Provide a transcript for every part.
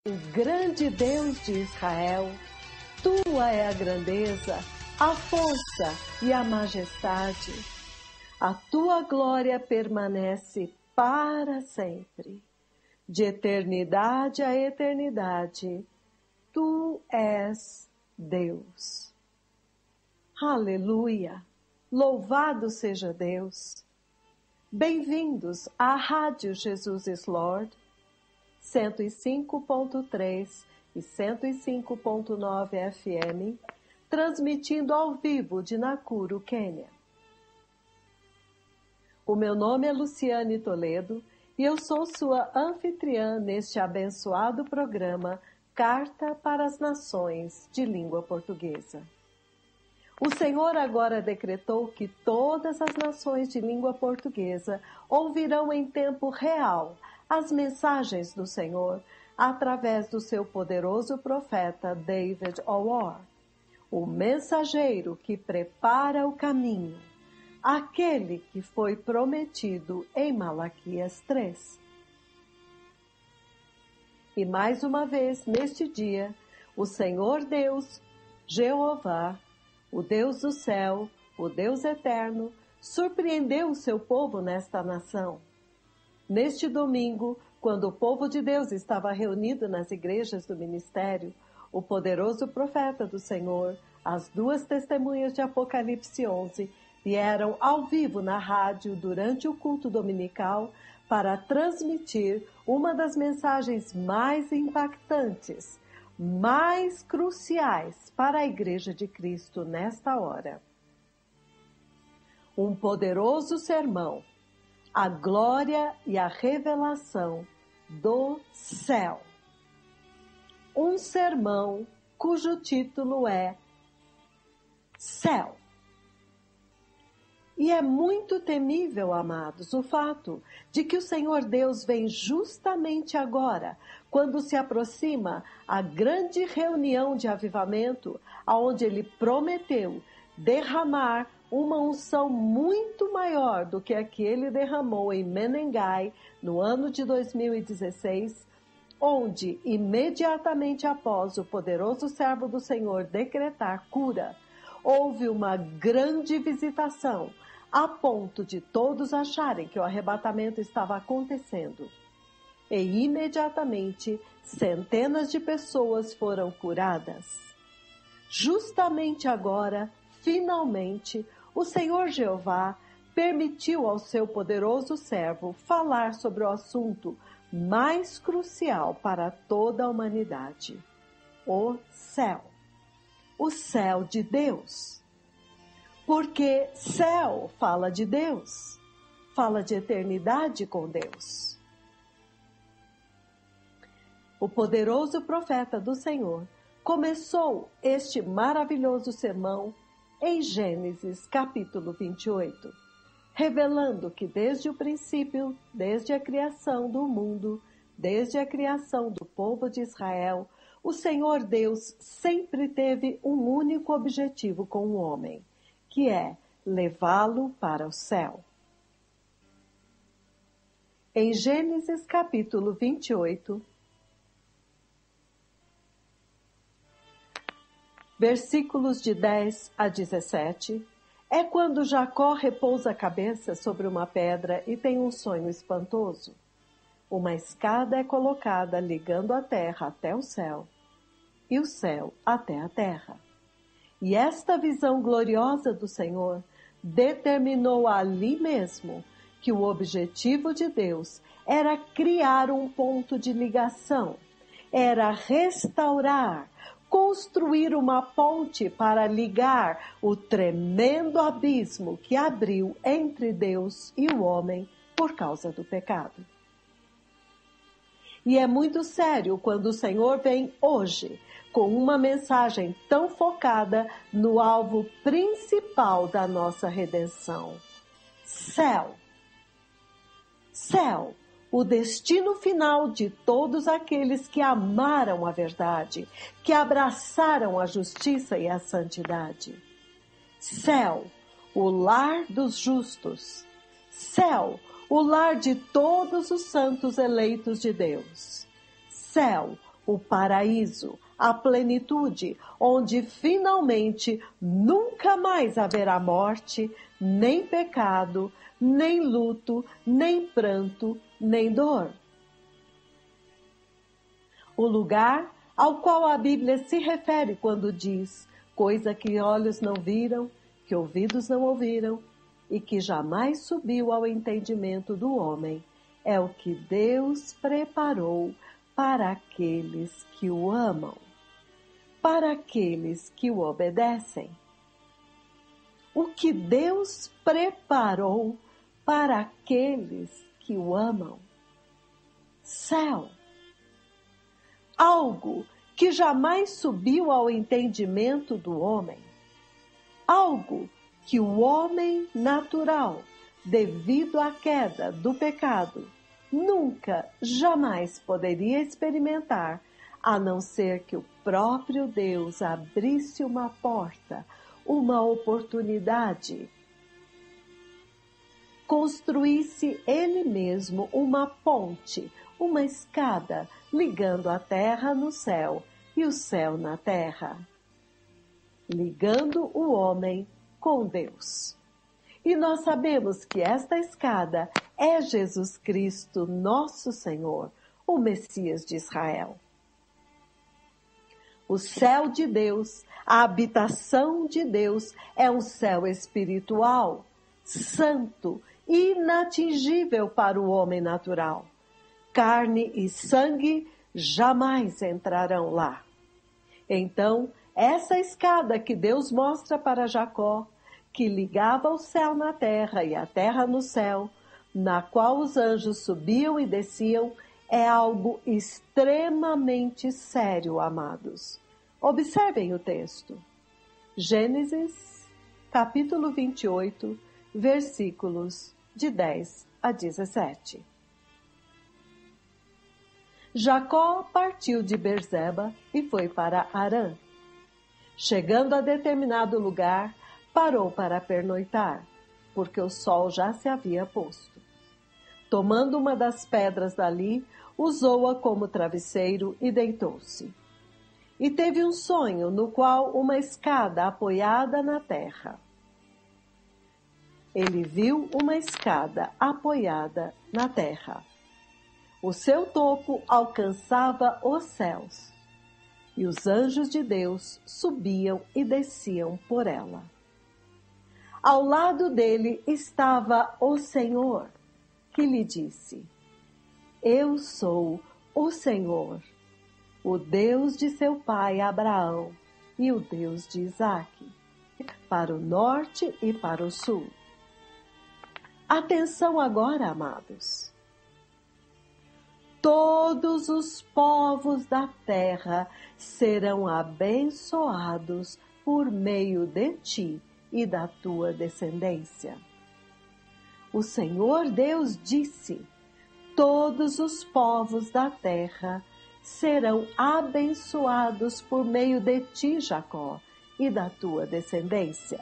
O grande Deus de Israel, tua é a grandeza, a força e a majestade. A tua glória permanece para sempre. De eternidade a eternidade, tu és Deus. Aleluia! Louvado seja Deus! Bem-vindos à Rádio Jesus is Lord, 105.3 e 105.9 FM, transmitindo ao vivo de Nakuru, Quênia. O meu nome é Luciane Toledo e eu sou sua anfitriã neste abençoado programa Carta para as Nações de Língua Portuguesa. O Senhor agora decretou que todas as nações de língua portuguesa ouvirão em tempo real as mensagens do Senhor através do seu poderoso profeta David O'War, o mensageiro que prepara o caminho, aquele que foi prometido em Malaquias 3. E mais uma vez, neste dia, o Senhor Deus, Jeová, o Deus do céu, o Deus eterno, surpreendeu o seu povo nesta nação. Neste domingo, quando o povo de Deus estava reunido nas igrejas do ministério, o poderoso profeta do Senhor, as duas testemunhas de Apocalipse 11, vieram ao vivo na rádio durante o culto dominical para transmitir uma das mensagens mais impactantes, mais cruciais para a Igreja de Cristo nesta hora. Um poderoso sermão, a glória e a revelação do céu. Um sermão cujo título é Céu. E é muito temível, amados, o fato de que o Senhor Deus vem justamente agora, quando se aproxima a grande reunião de avivamento, aonde Ele prometeu derramar uma unção muito maior do que a que Ele derramou em Menengai, no ano de 2016, onde, imediatamente após o poderoso servo do Senhor decretar cura, houve uma grande visitação, a ponto de todos acharem que o arrebatamento estava acontecendo. E imediatamente, centenas de pessoas foram curadas. Justamente agora, finalmente, o Senhor Jeová permitiu ao seu poderoso servo falar sobre o assunto mais crucial para toda a humanidade: o céu. O céu de Deus. Porque céu fala de Deus, fala de eternidade com Deus. O poderoso profeta do Senhor começou este maravilhoso sermão em Gênesis capítulo 28, revelando que desde o princípio, desde a criação do mundo, desde a criação do povo de Israel, o Senhor Deus sempre teve um único objetivo com o homem, que é levá-lo para o céu. Em Gênesis capítulo 28, versículos de 10 a 17, é quando Jacó repousa a cabeça sobre uma pedra e tem um sonho espantoso. Uma escada é colocada ligando a terra até o céu, e o céu até a terra. E esta visão gloriosa do Senhor determinou ali mesmo que o objetivo de Deus era criar um ponto de ligação, era restaurar, construir uma ponte para ligar o tremendo abismo que abriu entre Deus e o homem por causa do pecado. E é muito sério quando o Senhor vem hoje com uma mensagem tão focada no alvo principal da nossa redenção. Céu. Céu, o destino final de todos aqueles que amaram a verdade, que abraçaram a justiça e a santidade. Céu, o lar dos justos. Céu, o lar de todos os santos eleitos de Deus. Céu, o paraíso, a plenitude, onde finalmente nunca mais haverá morte, nem pecado, nem luto, nem pranto, nem dor. O lugar ao qual a Bíblia se refere quando diz coisa que olhos não viram, que ouvidos não ouviram e que jamais subiu ao entendimento do homem, é o que Deus preparou para aqueles que o amam, para aqueles que o obedecem. O que Deus preparou para aqueles que o amam. Céu. Algo que jamais subiu ao entendimento do homem. Algo que o homem natural, devido à queda do pecado, nunca, jamais poderia experimentar, a não ser que o próprio Deus abrisse uma porta, uma oportunidade, construísse Ele mesmo uma ponte, uma escada, ligando a terra no céu e o céu na terra, ligando o homem com Deus. E nós sabemos que esta escada é Jesus Cristo, nosso Senhor, o Messias de Israel. O céu de Deus, a habitação de Deus, é um céu espiritual, santo, inatingível para o homem natural. Carne e sangue jamais entrarão lá. Então, essa escada que Deus mostra para Jacó, que ligava o céu na terra e a terra no céu, na qual os anjos subiam e desciam, é algo extremamente sério, amados. Observem o texto. Gênesis, capítulo 28, versículos de 10 a 17. Jacó partiu de Berseba e foi para Harã. Chegando a determinado lugar, parou para pernoitar, porque o sol já se havia posto. Tomando uma das pedras dali, usou-a como travesseiro e deitou-se. E teve um sonho no qual uma escada apoiada na terra. Ele viu uma escada apoiada na terra. O seu topo alcançava os céus, e os anjos de Deus subiam e desciam por ela. Ao lado dele estava o Senhor, que lhe disse: Eu sou o Senhor, o Deus de seu pai Abraão e o Deus de Isaque, para o norte e para o sul. Atenção agora, amados. Todos os povos da terra serão abençoados por meio de ti e da tua descendência. O Senhor Deus disse: todos os povos da terra serão abençoados por meio de ti, Jacó, e da tua descendência.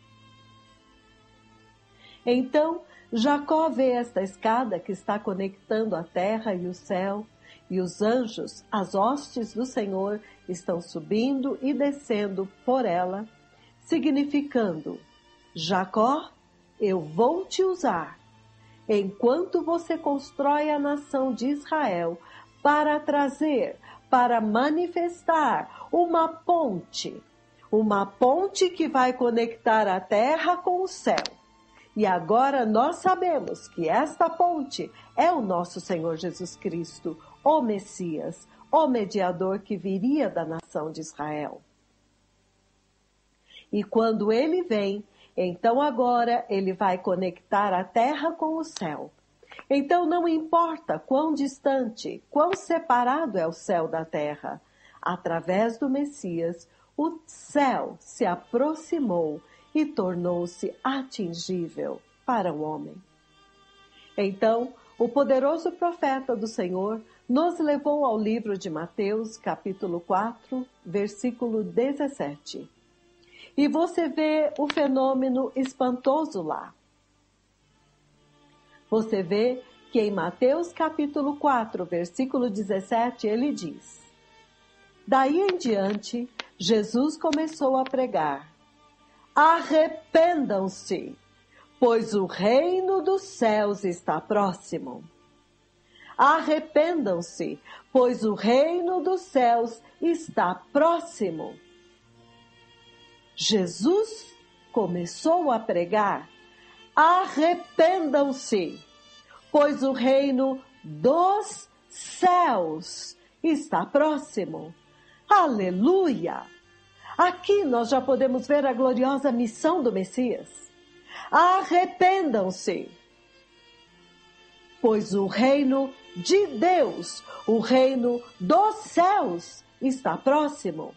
Então, Jacó vê esta escada que está conectando a terra e o céu, e os anjos, as hostes do Senhor, estão subindo e descendo por ela, significando: Jacó, eu vou te usar, enquanto você constrói a nação de Israel, para trazer, para manifestar uma ponte que vai conectar a terra com o céu. E agora nós sabemos que esta ponte é o nosso Senhor Jesus Cristo, o Messias, o mediador que viria da nação de Israel. E quando ele vem, então agora ele vai conectar a terra com o céu. Então não importa quão distante, quão separado é o céu da terra, através do Messias, o céu se aproximou e tornou-se atingível para o homem. Então, o poderoso profeta do Senhor nos levou ao livro de Mateus, capítulo 4, versículo 17. E você vê o fenômeno espantoso lá. Você vê que em Mateus, capítulo 4, versículo 17, ele diz: Daí em diante, Jesus começou a pregar: arrependam-se, pois o reino dos céus está próximo. Arrependam-se, pois o reino dos céus está próximo. Jesus começou a pregar: arrependam-se, pois o reino dos céus está próximo. Aleluia! Aqui nós já podemos ver a gloriosa missão do Messias. Arrependam-se, pois o reino de Deus, o reino dos céus, está próximo.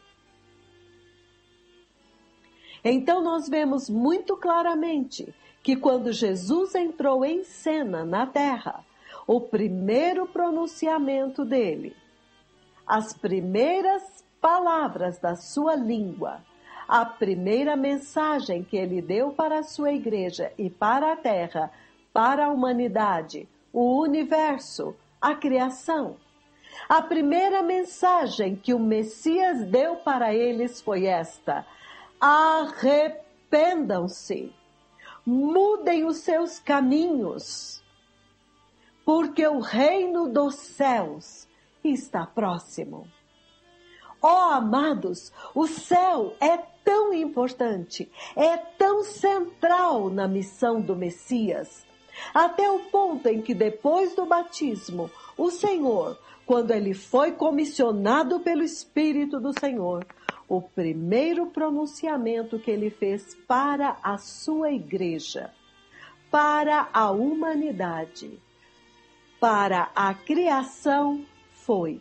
Então nós vemos muito claramente que quando Jesus entrou em cena na terra, o primeiro pronunciamento dele, as primeiras palavras da sua língua, a primeira mensagem que ele deu para a sua igreja e para a terra, para a humanidade, o universo, a criação. A primeira mensagem que o Messias deu para eles foi esta: arrependam-se, mudem os seus caminhos, porque o reino dos céus está próximo. Ó amados, o céu é tão importante, é tão central na missão do Messias, até o ponto em que depois do batismo, o Senhor, quando ele foi comissionado pelo Espírito do Senhor, o primeiro pronunciamento que ele fez para a sua igreja, para a humanidade, para a criação foi: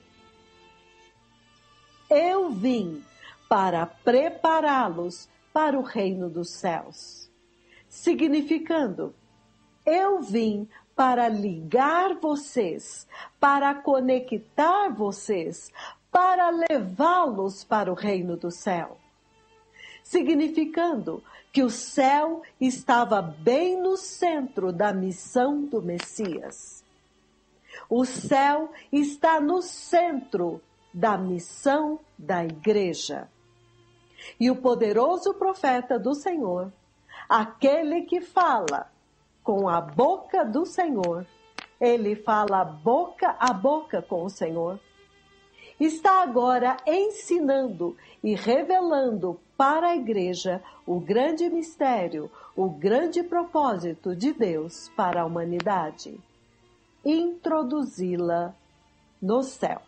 eu vim para prepará-los para o reino dos céus. Significando, eu vim para ligar vocês, para conectar vocês, para levá-los para o reino do céu. Significando que o céu estava bem no centro da missão do Messias. O céu está no centro da missão da igreja. E o poderoso profeta do Senhor, aquele que fala com a boca do Senhor, ele fala boca a boca com o Senhor, está agora ensinando e revelando para a igreja o grande mistério, o grande propósito de Deus para a humanidade: introduzi-la no céu.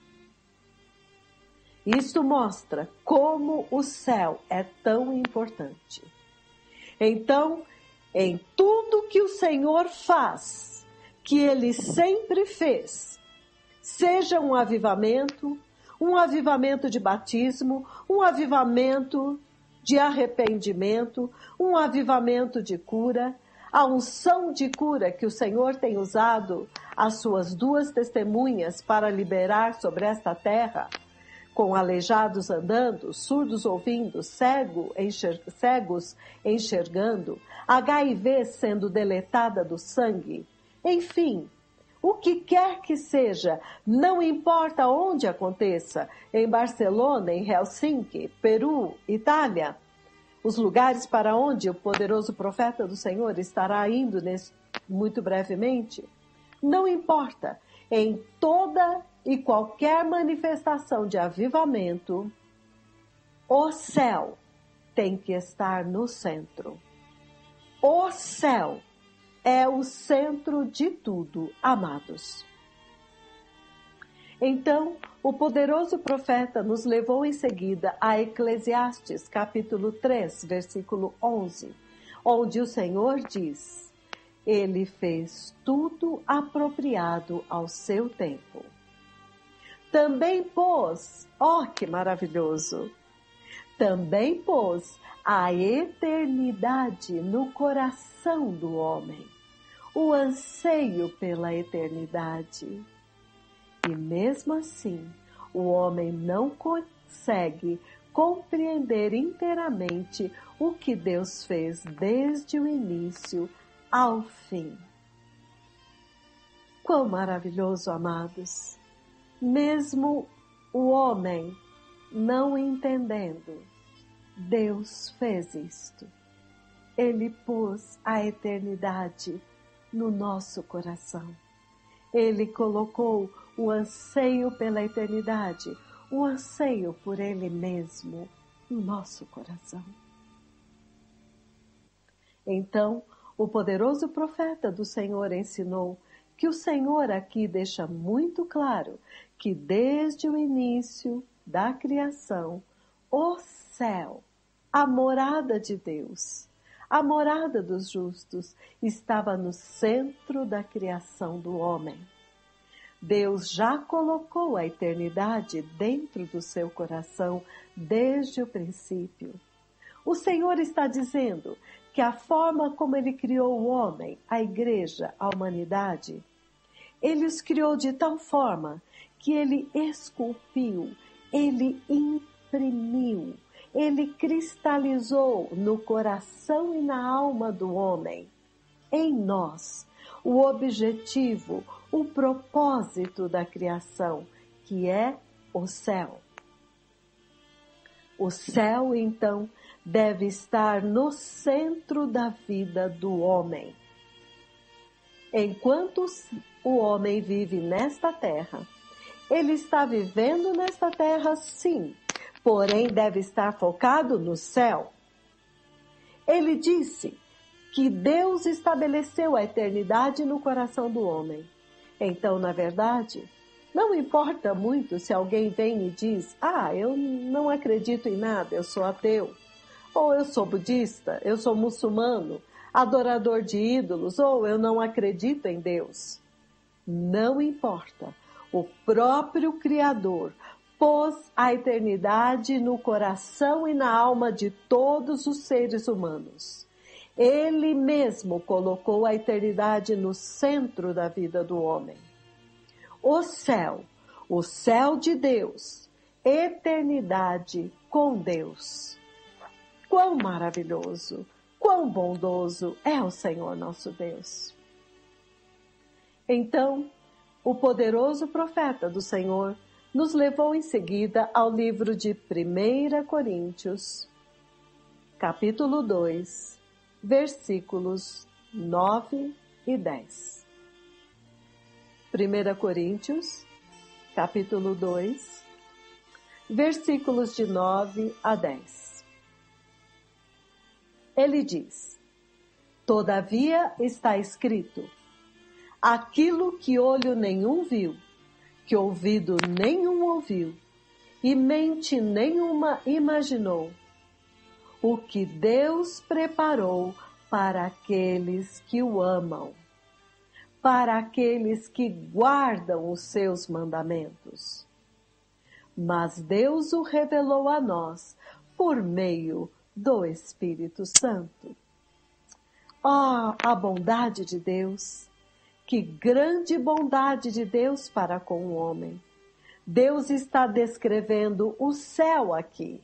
Isto mostra como o céu é tão importante. Então, em tudo que o Senhor faz, que Ele sempre fez, seja um avivamento de batismo, um avivamento de arrependimento, um avivamento de cura, a unção de cura que o Senhor tem usado as suas duas testemunhas para liberar sobre esta terra, com aleijados andando, surdos ouvindo, cegos enxergando, HIV sendo deletada do sangue, enfim, o que quer que seja, não importa onde aconteça, em Barcelona, em Helsinki, Peru, Itália, os lugares para onde o poderoso profeta do Senhor estará indo muito brevemente, não importa, em toda e qualquer manifestação de avivamento, o céu tem que estar no centro. O céu é o centro de tudo, amados. Então, o poderoso profeta nos levou em seguida a Eclesiastes, capítulo 3, versículo 11, onde o Senhor diz: Ele fez tudo apropriado ao seu tempo. Também pôs, que maravilhoso! Também pôs a eternidade no coração do homem, o anseio pela eternidade. E mesmo assim, o homem não consegue compreender inteiramente o que Deus fez desde o início ao fim. Quão maravilhoso, amados! Mesmo o homem não entendendo, Deus fez isto. Ele pôs a eternidade no nosso coração. Ele colocou o anseio pela eternidade, o anseio por Ele mesmo no nosso coração. Então, o poderoso profeta do Senhor ensinou que o Senhor aqui deixa muito claro que desde o início da criação, o céu, a morada de Deus, a morada dos justos, estava no centro da criação do homem. Deus já colocou a eternidade dentro do seu coração desde o princípio. O Senhor está dizendo que a forma como Ele criou o homem, a igreja, a humanidade, Ele os criou de tal forma que Ele esculpiu, Ele imprimiu, Ele cristalizou no coração e na alma do homem, em nós, o objetivo, o propósito da criação, que é o céu. O céu, então, deve estar no centro da vida do homem. Enquanto o homem vive nesta terra, ele está vivendo nesta terra, sim, porém deve estar focado no céu. Ele disse que Deus estabeleceu a eternidade no coração do homem. Então, na verdade, não importa muito se alguém vem e diz: eu não acredito em nada, eu sou ateu. Ou eu sou budista, eu sou muçulmano, adorador de ídolos, ou eu não acredito em Deus. Não importa. O próprio Criador pôs a eternidade no coração e na alma de todos os seres humanos. Ele mesmo colocou a eternidade no centro da vida do homem. O céu de Deus, eternidade com Deus. Quão maravilhoso, quão bondoso é o Senhor nosso Deus. Então, o poderoso profeta do Senhor nos levou em seguida ao livro de 1 Coríntios, capítulo 2, versículos 9 e 10. 1 Coríntios, capítulo 2, versículos de 9 a 10. Ele diz: todavia está escrito, aquilo que olho nenhum viu, que ouvido nenhum ouviu, e mente nenhuma imaginou, o que Deus preparou para aqueles que o amam, para aqueles que guardam os seus mandamentos. Mas Deus o revelou a nós por meio do Espírito Santo. A bondade de Deus! Que grande bondade de Deus para com o homem! Deus está descrevendo o céu aqui.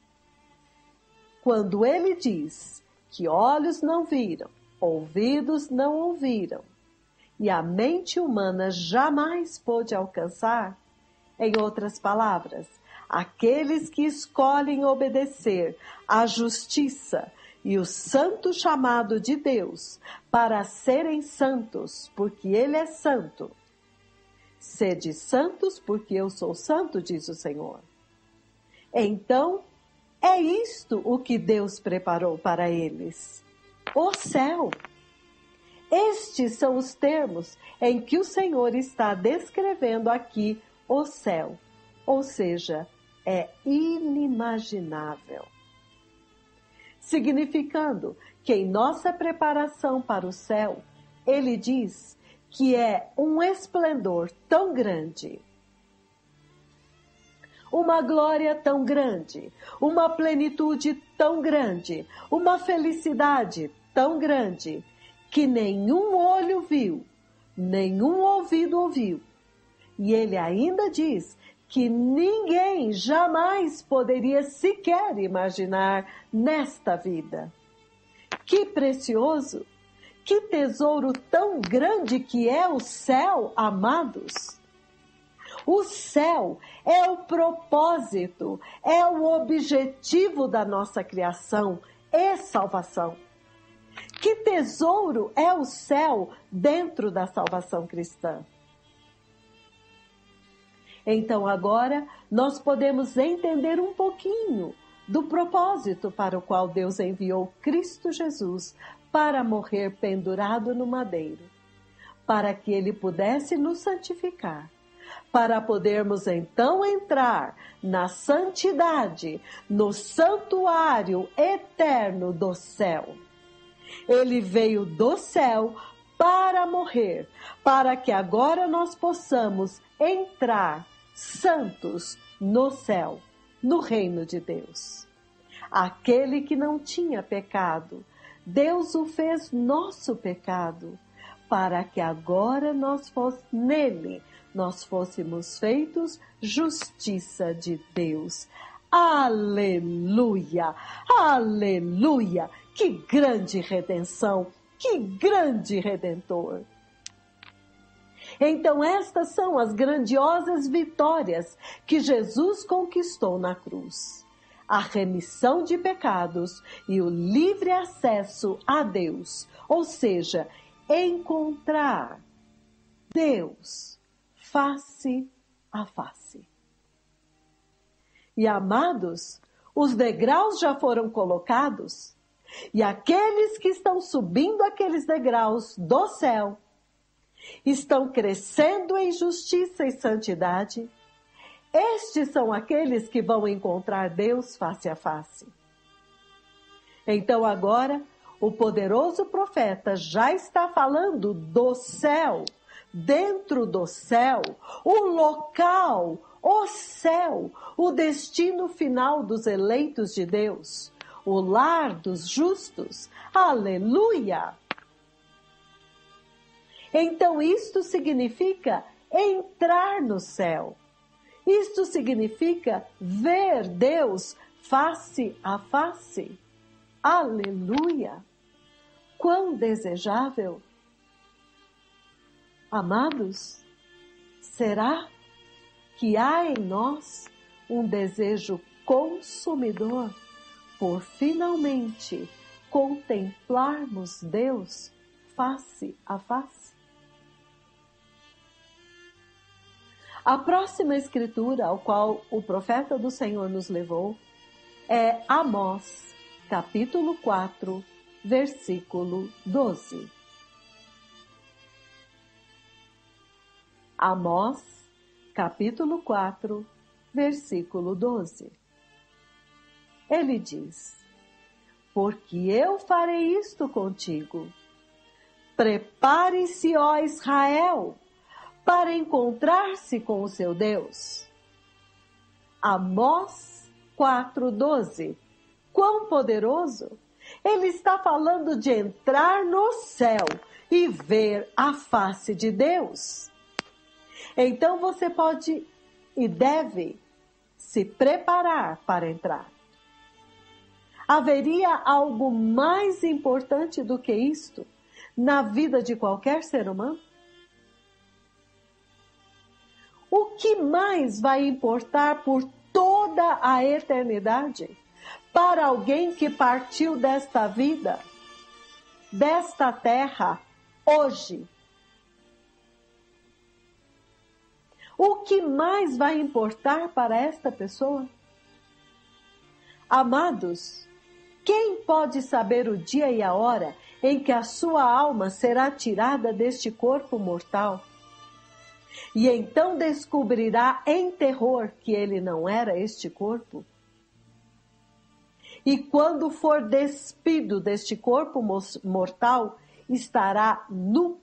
Quando Ele diz que olhos não viram, ouvidos não ouviram, e a mente humana jamais pôde alcançar, em outras palavras, aqueles que escolhem obedecer à justiça e o santo chamado de Deus para serem santos, porque Ele é santo. Sede santos, porque eu sou santo, diz o Senhor. Então, é isto o que Deus preparou para eles: o céu. Estes são os termos em que o Senhor está descrevendo aqui o céu, ou seja, é inimaginável. Significando que em nossa preparação para o céu, Ele diz que é um esplendor tão grande, uma glória tão grande, uma plenitude tão grande, uma felicidade tão grande, que nenhum olho viu, nenhum ouvido ouviu. E Ele ainda diz que ninguém jamais poderia sequer imaginar nesta vida. Que precioso! Que tesouro tão grande que é o céu, amados! O céu é o propósito, é o objetivo da nossa criação e salvação. Que tesouro é o céu dentro da salvação cristã? Então agora nós podemos entender um pouquinho do propósito para o qual Deus enviou Cristo Jesus para morrer pendurado no madeiro, para que Ele pudesse nos santificar, para podermos então entrar na santidade, no santuário eterno do céu. Ele veio do céu para morrer, para que agora nós possamos entrar santos no céu, no reino de Deus. Aquele que não tinha pecado, Deus o fez nosso pecado, para que agora nele nós fôssemos feitos justiça de Deus. Aleluia! Aleluia! Que grande redenção! Que grande Redentor! Então estas são as grandiosas vitórias que Jesus conquistou na cruz. A remissão de pecados e o livre acesso a Deus, ou seja, encontrar Deus face a face. E amados, os degraus já foram colocados, e aqueles que estão subindo aqueles degraus do céu, estão crescendo em justiça e santidade. Estes são aqueles que vão encontrar Deus face a face. Então agora, o poderoso profeta já está falando do céu, dentro do céu, o local, o céu, o destino final dos eleitos de Deus, o lar dos justos. Aleluia! Então isto significa entrar no céu. Isto significa ver Deus face a face. Aleluia! Quão desejável! Amados, será que há em nós um desejo consumidor por finalmente contemplarmos Deus face a face? A próxima escritura ao qual o profeta do Senhor nos levou é Amós, capítulo 4, versículo 12. Amós, capítulo 4, versículo 12. Ele diz: porque eu farei isto contigo. Prepare-se, ó Israel, para encontrar-se com o seu Deus. Amós 4:12. Quão poderoso! Ele está falando de entrar no céu e ver a face de Deus. Então você pode e deve se preparar para entrar. Haveria algo mais importante do que isto na vida de qualquer ser humano? O que mais vai importar por toda a eternidade para alguém que partiu desta vida, desta terra, hoje? O que mais vai importar para esta pessoa? Amados, quem pode saber o dia e a hora em que a sua alma será tirada deste corpo mortal? E então descobrirá em terror que ele não era este corpo? E quando for despido deste corpo mortal, estará nu?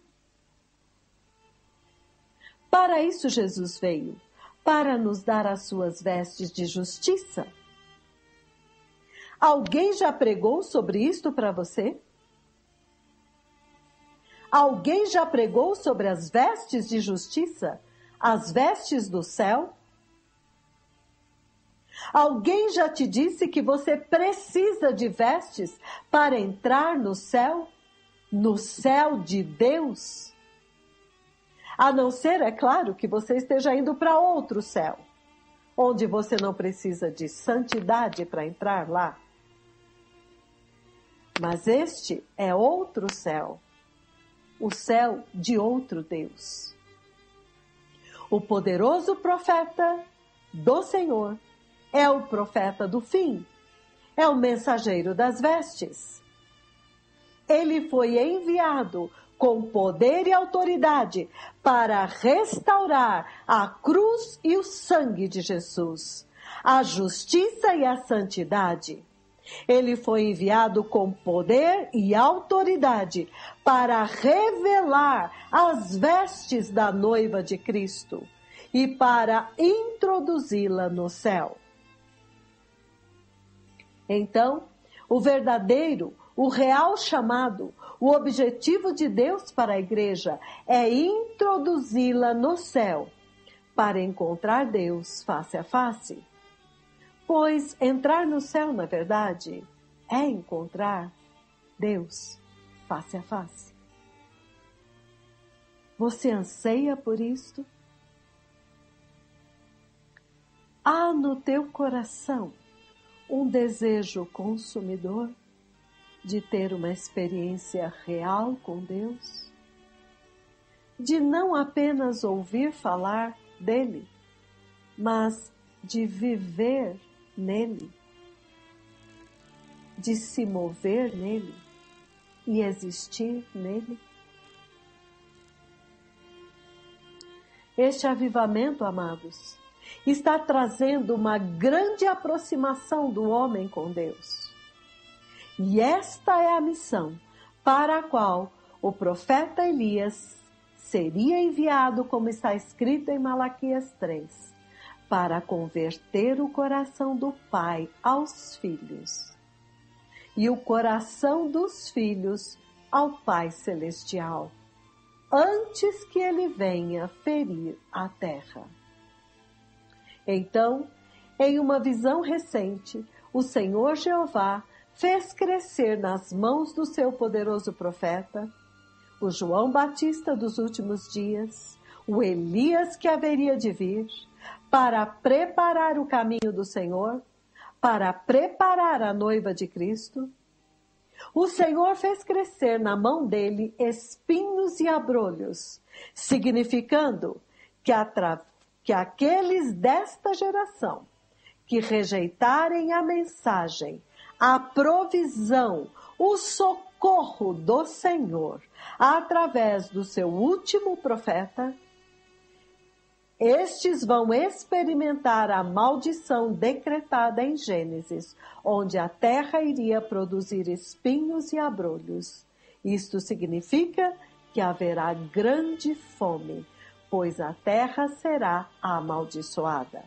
Para isso Jesus veio, para nos dar as suas vestes de justiça. Alguém já pregou sobre isto para você? Alguém já pregou sobre as vestes de justiça? As vestes do céu? Alguém já te disse que você precisa de vestes para entrar no céu? No céu de Deus? A não ser, é claro, que você esteja indo para outro céu, onde você não precisa de santidade para entrar lá. Mas este é outro céu, o céu de outro Deus. O poderoso profeta do Senhor é o profeta do fim, é o mensageiro das vestes. Ele foi enviado com poder e autoridade para restaurar a cruz e o sangue de Jesus, a justiça e a santidade. Ele foi enviado com poder e autoridade para revelar as vestes da noiva de Cristo e para introduzi-la no céu. Então, o verdadeiro, o real chamado, o objetivo de Deus para a igreja é introduzi-la no céu, para encontrar Deus face a face. Pois entrar no céu, na verdade, é encontrar Deus face a face. Você anseia por isto? Há no teu coração um desejo consumidor de ter uma experiência real com Deus? De não apenas ouvir falar dele, mas de viver nele, de se mover nele e existir nele? Este avivamento, amados, está trazendo uma grande aproximação do homem com Deus. E esta é a missão para a qual o profeta Elias seria enviado, como está escrito em Malaquias 3, para converter o coração do pai aos filhos e o coração dos filhos ao Pai Celestial, antes que ele venha ferir a terra. Então, em uma visão recente, o Senhor Jeová fez crescer nas mãos do seu poderoso profeta, o João Batista dos últimos dias, o Elias que haveria de vir, para preparar o caminho do Senhor, para preparar a noiva de Cristo. O Senhor fez crescer na mão dele espinhos e abrolhos, significando que aqueles desta geração que rejeitarem a mensagem, a provisão, o socorro do Senhor, através do seu último profeta, estes vão experimentar a maldição decretada em Gênesis, onde a terra iria produzir espinhos e abrolhos. Isto significa que haverá grande fome, pois a terra será amaldiçoada.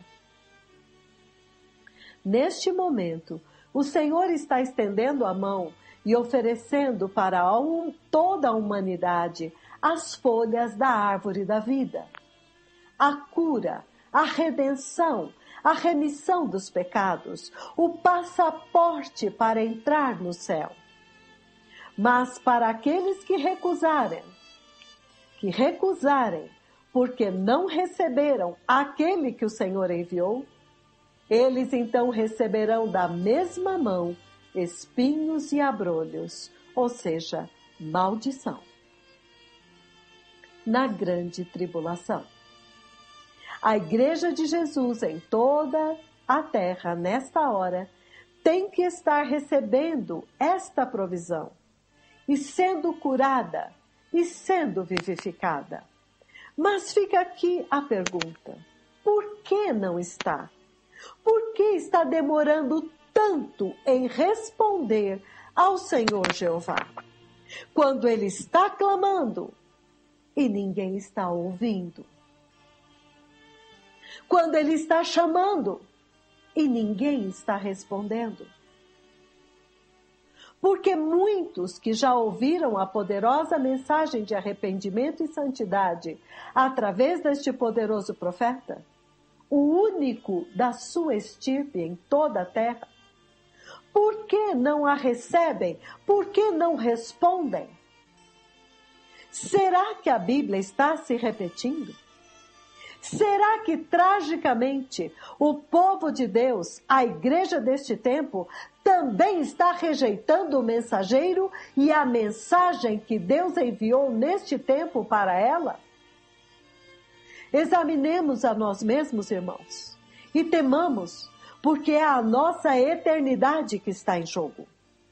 Neste momento, o Senhor está estendendo a mão e oferecendo para toda a humanidade as folhas da árvore da vida. A cura, a redenção, a remissão dos pecados, o passaporte para entrar no céu. Mas para aqueles que recusarem, porque não receberam aquele que o Senhor enviou, eles então receberão da mesma mão espinhos e abrolhos, ou seja, maldição. Na grande tribulação. A Igreja de Jesus em toda a terra, nesta hora, tem que estar recebendo esta provisão e sendo curada e sendo vivificada. Mas fica aqui a pergunta: por que não está? Por que está demorando tanto em responder ao Senhor Jeová, quando Ele está clamando e ninguém está ouvindo? Quando Ele está chamando e ninguém está respondendo? Porque muitos que já ouviram a poderosa mensagem de arrependimento e santidade através deste poderoso profeta, o único da sua estirpe em toda a terra, por que não a recebem? Por que não respondem? Será que a Bíblia está se repetindo? Será que, tragicamente, o povo de Deus, a igreja deste tempo, também está rejeitando o mensageiro e a mensagem que Deus enviou neste tempo para ela? Examinemos a nós mesmos, irmãos, e temamos, porque é a nossa eternidade que está em jogo.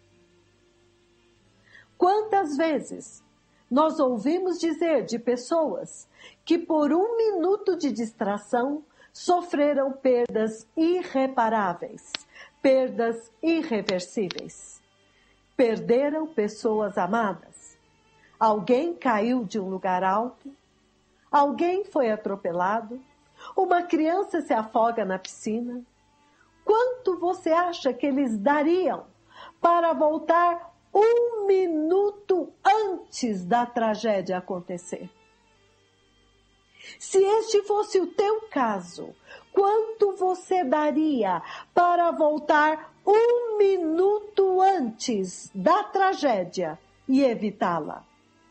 Quantas vezes nós ouvimos dizer de pessoas que por um minuto de distração sofreram perdas irreparáveis, perdas irreversíveis. Perderam pessoas amadas. Alguém caiu de um lugar alto. Alguém foi atropelado. Uma criança se afoga na piscina. Quanto você acha que eles dariam para voltar um minuto antes da tragédia acontecer? Se este fosse o teu caso, quanto você daria para voltar um minuto antes da tragédia e evitá-la?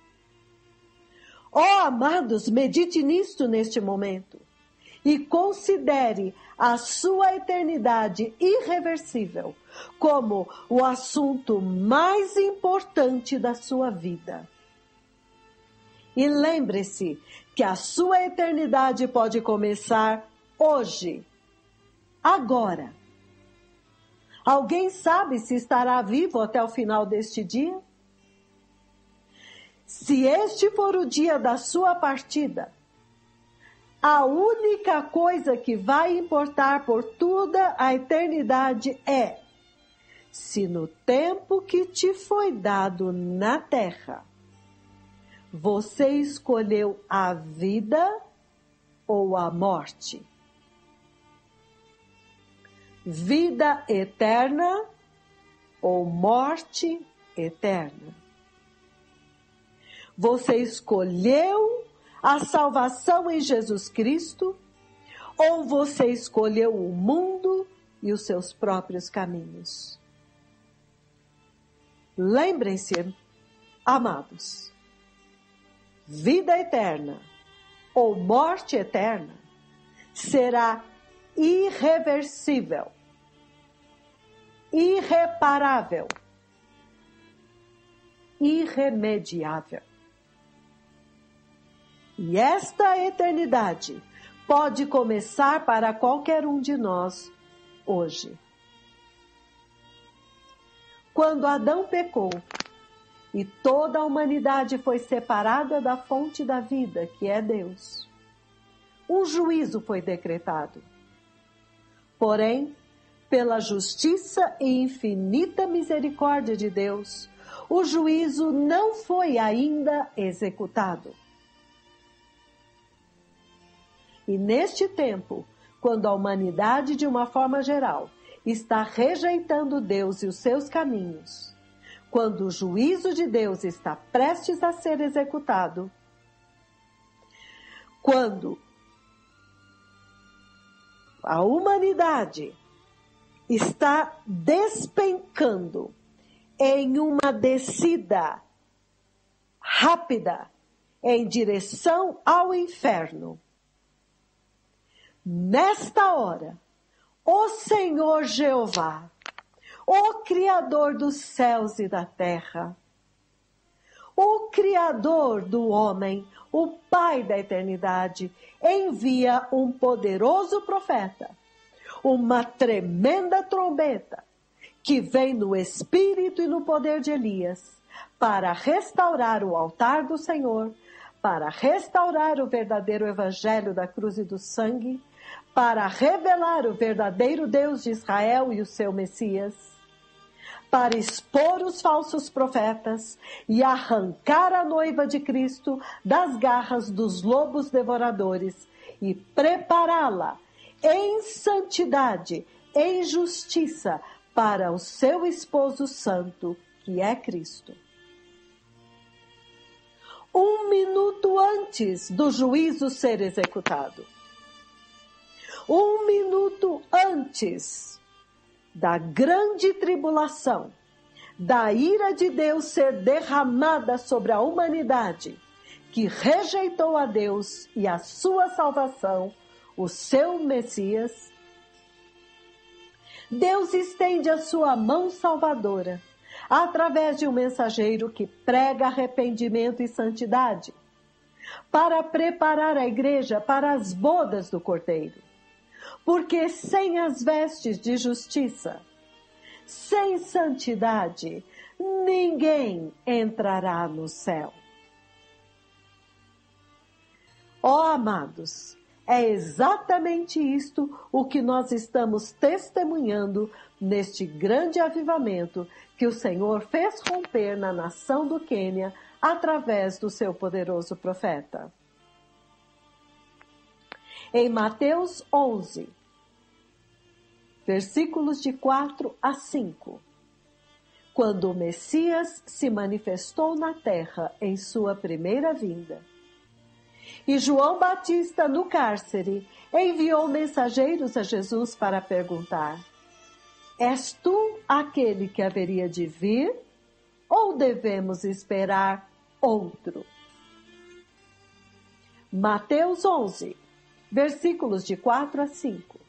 Ó, amados, medite nisto neste momento e considere a sua eternidade irreversível como o assunto mais importante da sua vida. E lembre-se que a sua eternidade pode começar hoje, agora. Alguém sabe se estará vivo até o final deste dia? Se este for o dia da sua partida, a única coisa que vai importar por toda a eternidade é se no tempo que te foi dado na terra, você escolheu a vida ou a morte? Vida eterna ou morte eterna? Você escolheu a salvação em Jesus Cristo ou você escolheu o mundo e os seus próprios caminhos? Lembrem-se, amados, vida eterna ou morte eterna será irreversível, irreparável, irremediável. E esta eternidade pode começar para qualquer um de nós hoje. Quando Adão pecou e toda a humanidade foi separada da fonte da vida, que é Deus, um juízo foi decretado. Porém, pela justiça e infinita misericórdia de Deus, o juízo não foi ainda executado. E neste tempo, quando a humanidade, de uma forma geral, está rejeitando Deus e os seus caminhos, quando o juízo de Deus está prestes a ser executado, quando a humanidade está despencando em uma descida rápida em direção ao inferno, nesta hora, o Senhor Jeová, o Criador dos céus e da terra, o Criador do homem, o Pai da eternidade, envia um poderoso profeta, uma tremenda trombeta, que vem no espírito e no poder de Elias, para restaurar o altar do Senhor, para restaurar o verdadeiro evangelho da cruz e do sangue, para revelar o verdadeiro Deus de Israel e o seu Messias, para expor os falsos profetas e arrancar a noiva de Cristo das garras dos lobos devoradores e prepará-la em santidade, em justiça, para o seu esposo santo, que é Cristo. Um minuto antes do juízo ser executado, um minuto antes da grande tribulação, da ira de Deus ser derramada sobre a humanidade que rejeitou a Deus e a sua salvação, o seu Messias, Deus estende a sua mão salvadora através de um mensageiro que prega arrependimento e santidade, para preparar a igreja para as bodas do Cordeiro. Porque sem as vestes de justiça, sem santidade, ninguém entrará no céu. Ó amados, é exatamente isto o que nós estamos testemunhando neste grande avivamento que o Senhor fez romper na nação do Quênia através do seu poderoso profeta. Em Mateus 11, versículos de 4 a 5, quando o Messias se manifestou na terra em sua primeira vinda, e João Batista, no cárcere, enviou mensageiros a Jesus para perguntar: és tu aquele que haveria de vir, ou devemos esperar outro? Mateus 11, versículos de 4 a 5.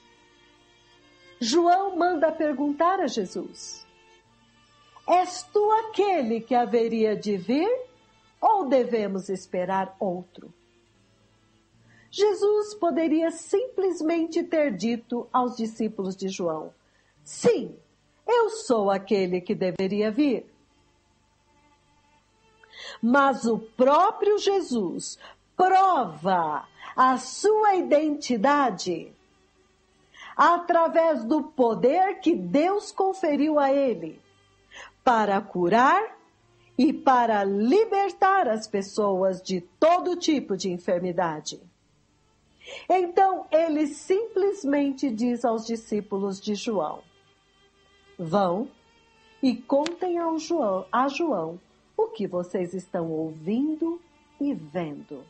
João manda perguntar a Jesus: és tu aquele que haveria de vir, ou devemos esperar outro? Jesus poderia simplesmente ter dito aos discípulos de João: sim, eu sou aquele que deveria vir. Mas o próprio Jesus prova a sua identidade através do poder que Deus conferiu a ele para curar e para libertar as pessoas de todo tipo de enfermidade. Então ele simplesmente diz aos discípulos de João: vão e contem a João o que vocês estão ouvindo e vendo.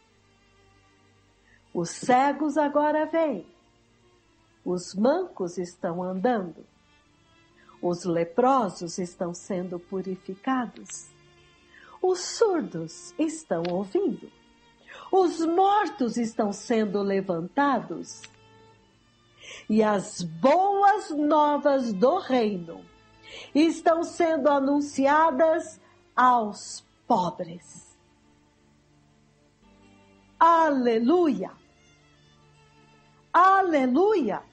Os cegos agora veem, os mancos estão andando, os leprosos estão sendo purificados, os surdos estão ouvindo, os mortos estão sendo levantados, e as boas novas do reino estão sendo anunciadas aos pobres. Aleluia! Aleluia!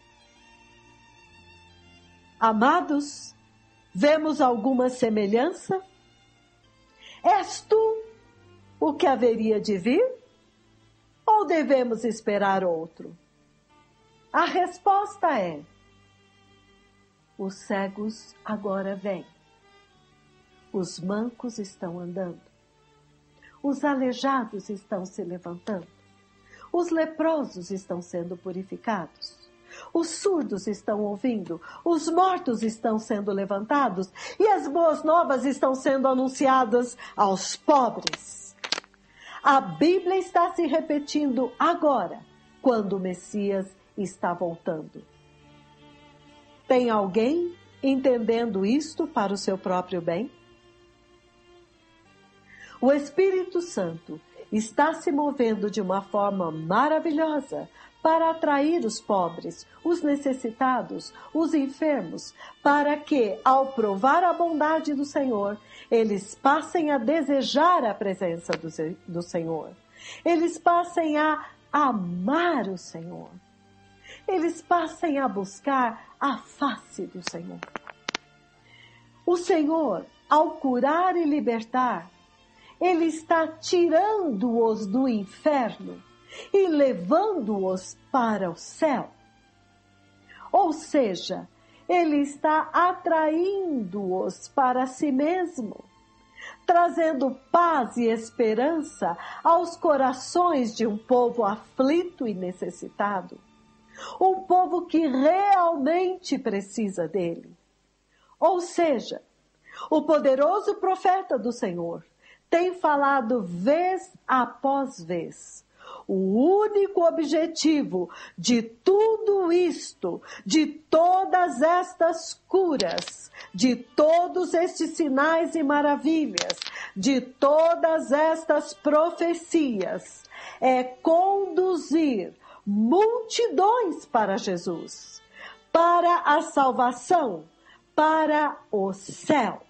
Amados, vemos alguma semelhança? És tu o que haveria de vir? Ou devemos esperar outro? A resposta é: os cegos agora vêm, os mancos estão andando, os aleijados estão se levantando, os leprosos estão sendo purificados, os surdos estão ouvindo, os mortos estão sendo levantados e as boas novas estão sendo anunciadas aos pobres. A Bíblia está se repetindo agora, quando o Messias está voltando. Tem alguém entendendo isto para o seu próprio bem? O Espírito Santo está se movendo de uma forma maravilhosa para atrair os pobres, os necessitados, os enfermos, para que, ao provar a bondade do Senhor, eles passem a desejar a presença do Senhor. Eles passem a amar o Senhor. Eles passem a buscar a face do Senhor. O Senhor, ao curar e libertar, Ele está tirando-os do inferno e levando-os para o céu. Ou seja, Ele está atraindo-os para si mesmo, trazendo paz e esperança aos corações de um povo aflito e necessitado. Um povo que realmente precisa dele. Ou seja, o poderoso profeta do Senhor tem falado vez após vez O único objetivo de tudo isto, de todas estas curas, de todos estes sinais e maravilhas, de todas estas profecias, é conduzir multidões para Jesus, para a salvação, para o céu.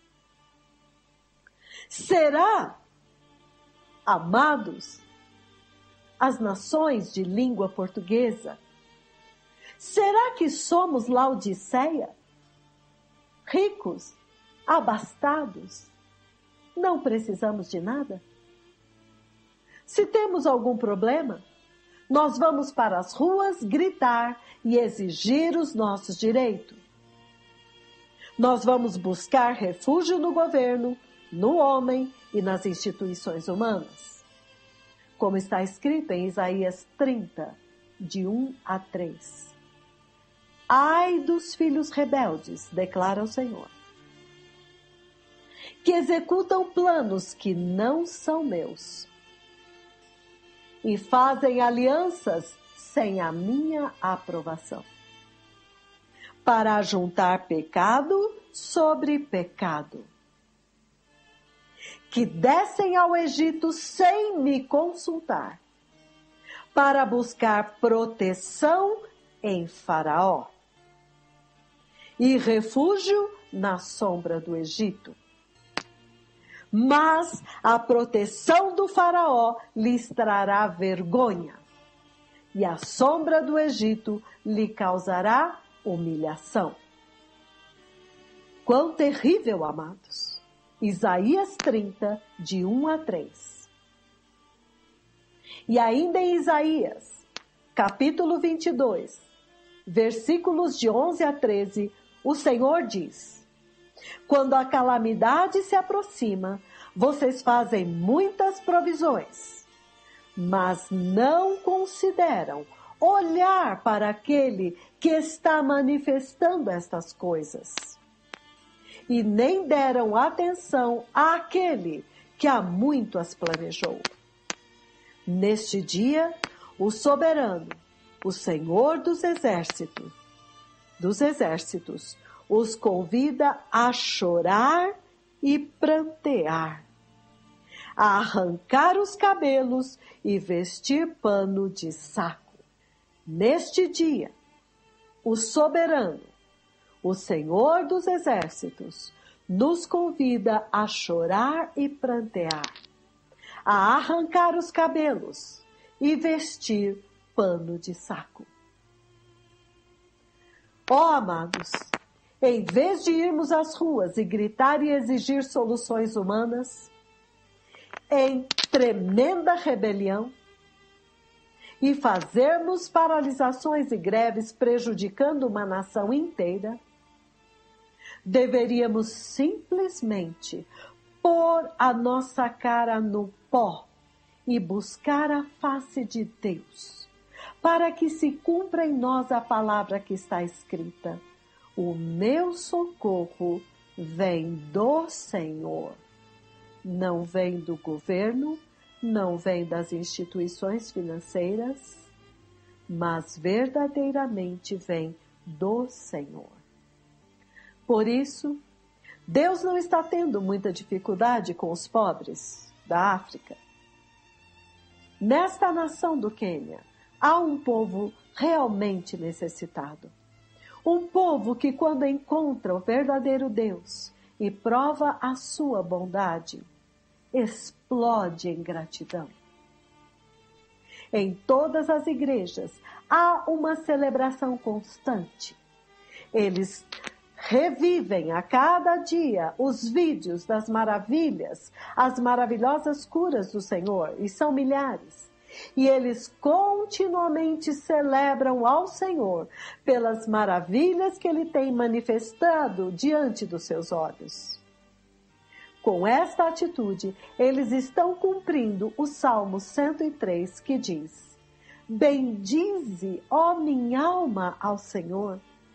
Será, amados, as nações de língua portuguesa, será que somos Laodiceia? Ricos, abastados, não precisamos de nada? Se temos algum problema, nós vamos para as ruas gritar e exigir os nossos direitos. Nós vamos buscar refúgio no governo, no homem e nas instituições humanas. Como está escrito em Isaías 30, de 1 a 3. Ai dos filhos rebeldes, declara o Senhor, que executam planos que não são meus e fazem alianças sem a minha aprovação, para ajuntar pecado sobre pecado, que descem ao Egito sem me consultar, para buscar proteção em Faraó e refúgio na sombra do Egito. Mas a proteção do Faraó lhes trará vergonha, e a sombra do Egito lhe causará humilhação. Quão terrível, amados! Isaías 30, de 1 a 3. E ainda em Isaías, capítulo 22, versículos de 11 a 13, o Senhor diz: quando a calamidade se aproxima, vocês fazem muitas provisões, mas não consideram olhar para aquele que está manifestando estas coisas. E nem deram atenção àquele que há muito as planejou. Neste dia, o soberano, o Senhor dos exércitos, os convida a chorar e prantear, a arrancar os cabelos e vestir pano de saco. Neste dia, o soberano, o Senhor dos exércitos, nos convida a chorar e prantear, a arrancar os cabelos e vestir pano de saco. Ó, amados, em vez de irmos às ruas e gritar e exigir soluções humanas, em tremenda rebelião, e fazermos paralisações e greves prejudicando uma nação inteira, deveríamos simplesmente pôr a nossa cara no pó e buscar a face de Deus, para que se cumpra em nós a palavra que está escrita: o meu socorro vem do Senhor. Não vem do governo, não vem das instituições financeiras, mas verdadeiramente vem do Senhor. Por isso, Deus não está tendo muita dificuldade com os pobres da África. Nesta nação do Quênia, há um povo realmente necessitado. Um povo que, quando encontra o verdadeiro Deus e prova a sua bondade, explode em gratidão. Em todas as igrejas há uma celebração constante. Eles revivem a cada dia os vídeos das maravilhas, as maravilhosas curas do Senhor, e são milhares. E eles continuamente celebram ao Senhor pelas maravilhas que Ele tem manifestado diante dos seus olhos. Com esta atitude, eles estão cumprindo o Salmo 103, que diz: bendize, ó minha alma, ao Senhor.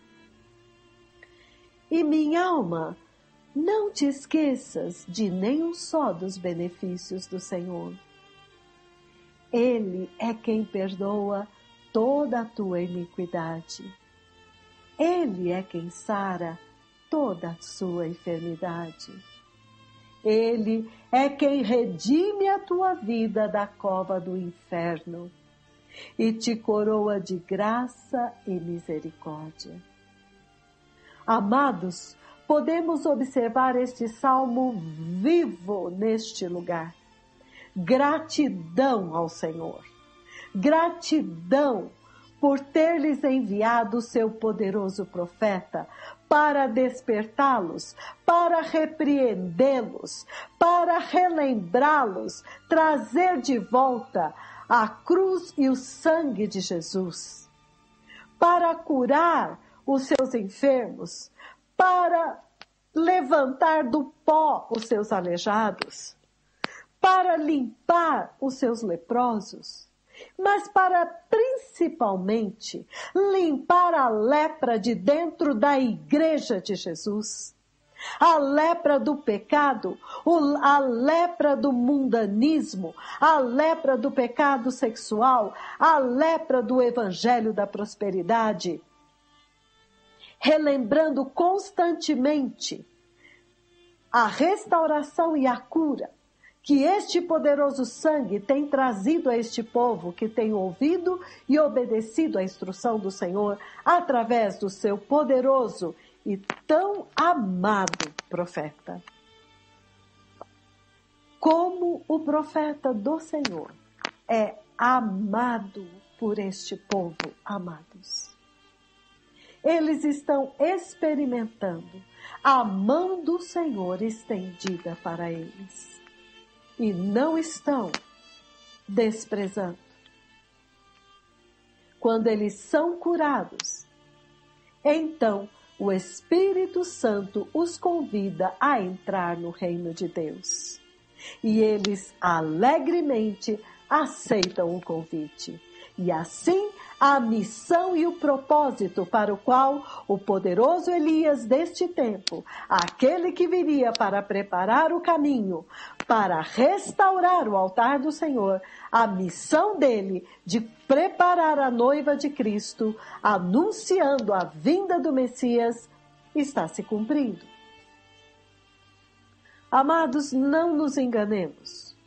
E minha alma, não te esqueças de nenhum só dos benefícios do Senhor. Ele é quem perdoa toda a tua iniquidade. Ele é quem sara toda a sua enfermidade. Ele é quem redime a tua vida da cova do inferno e te coroa de graça e misericórdia. Amados, podemos observar este salmo vivo neste lugar. Gratidão ao Senhor. Gratidão por ter lhes enviado o seu poderoso profeta para despertá-los, para repreendê-los, para relembrá-los, trazer de volta a cruz e o sangue de Jesus, para curar os seus enfermos, para levantar do pó os seus aleijados, para limpar os seus leprosos, mas para principalmente limpar a lepra de dentro da igreja de Jesus. A lepra do pecado, a lepra do mundanismo, a lepra do pecado sexual, a lepra do evangelho da prosperidade. Relembrando constantemente a restauração e a cura que este poderoso sangue tem trazido a este povo que tem ouvido e obedecido à instrução do Senhor através do seu poderoso e tão amado profeta. Como o profeta do Senhor é amado por este povo, amados. Eles estão experimentando a mão do Senhor estendida para eles. E não estão desprezando. Quando eles são curados, então o Espírito Santo os convida a entrar no reino de Deus. E eles alegremente aceitam o convite. E assim, a missão e o propósito para o qual o poderoso Elias deste tempo, aquele que viria para preparar o caminho, para restaurar o altar do Senhor, a missão dele de preparar a noiva de Cristo, anunciando a vinda do Messias, está se cumprindo. Amados, não nos enganemos.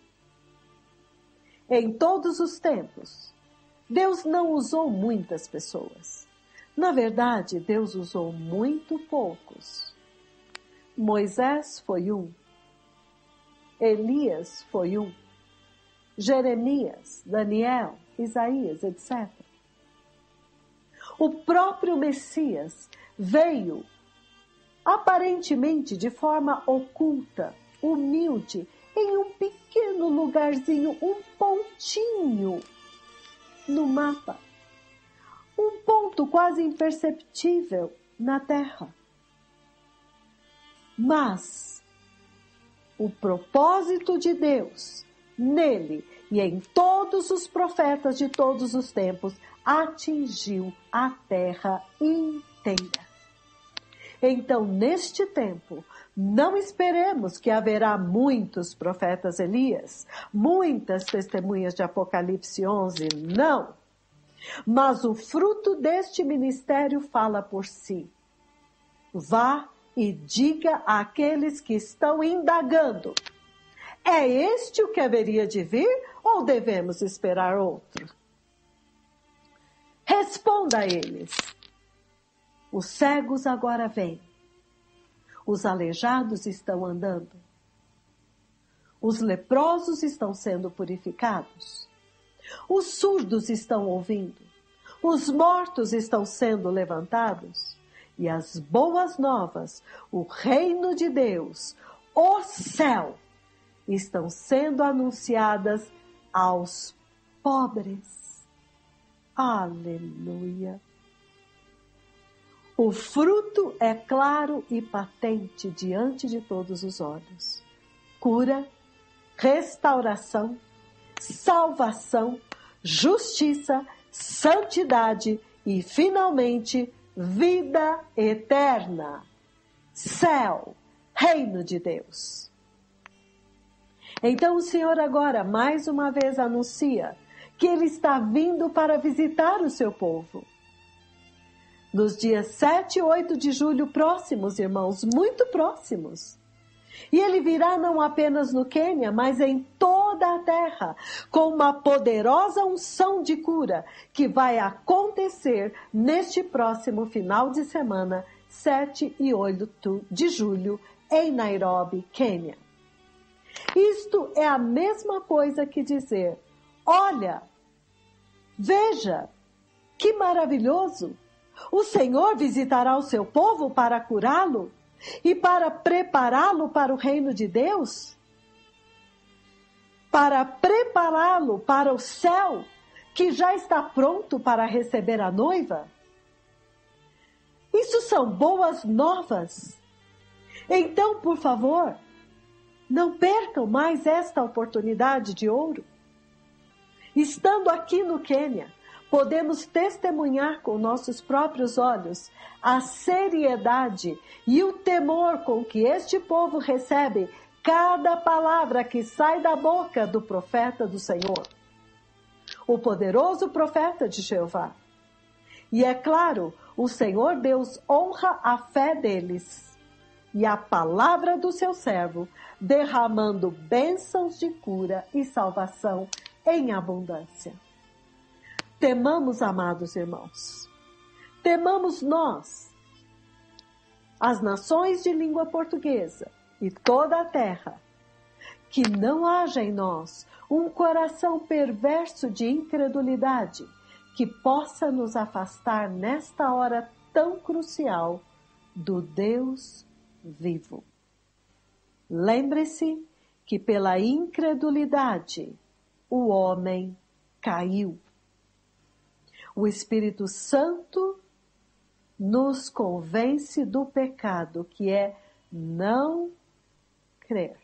Em todos os tempos, Deus não usou muitas pessoas. Na verdade, Deus usou muito poucos. Moisés foi um. Elias foi um. Jeremias, Daniel, Isaías, etc. O próprio Messias veio, aparentemente de forma oculta, humilde, em um pequeno lugarzinho, um pontinho no mapa. Um ponto quase imperceptível na terra. Mas o propósito de Deus nele e em todos os profetas de todos os tempos atingiu a terra inteira. Então, neste tempo, não esperemos que haverá muitos profetas Elias, muitas testemunhas de Apocalipse 11, não. Mas o fruto deste ministério fala por si. Vá e diga àqueles que estão indagando: é este o que haveria de vir ou devemos esperar outro? Responda a eles: os cegos agora vêm. Os aleijados estão andando. Os leprosos estão sendo purificados. Os surdos estão ouvindo. Os mortos estão sendo levantados. E as boas novas, o reino de Deus, o céu, estão sendo anunciadas aos pobres. Aleluia! O fruto é claro e patente diante de todos os olhos. Cura, restauração, salvação, justiça, santidade e, finalmente, vida eterna. Céu, reino de Deus. Então o Senhor agora, mais uma vez, anuncia que Ele está vindo para visitar o seu povo. Nos dias 7 e 8 de julho próximos, irmãos, muito próximos. E Ele virá não apenas no Quênia, mas em toda a terra, com uma poderosa unção de cura que vai acontecer neste próximo final de semana, 7 e 8 de julho, em Nairobi, Quênia. Isto é a mesma coisa que dizer: olha, veja, que maravilhoso! O Senhor visitará o seu povo para curá-lo e para prepará-lo para o reino de Deus, para prepará-lo para o céu, que já está pronto para receber a noiva. Isso são boas novas. Então, por favor, não percam mais esta oportunidade de ouro. Estando aqui no Quênia, podemos testemunhar com nossos próprios olhos a seriedade e o temor com que este povo recebe cada palavra que sai da boca do profeta do Senhor, o poderoso profeta de Jeová. E é claro, o Senhor Deus honra a fé deles e a palavra do seu servo, derramando bênçãos de cura e salvação em abundância. Temamos, amados irmãos, temamos nós, as nações de língua portuguesa e toda a terra, que não haja em nós um coração perverso de incredulidade que possa nos afastar nesta hora tão crucial do Deus vivo. Lembre-se que pela incredulidade o homem caiu. O Espírito Santo nos convence do pecado, que é não crer.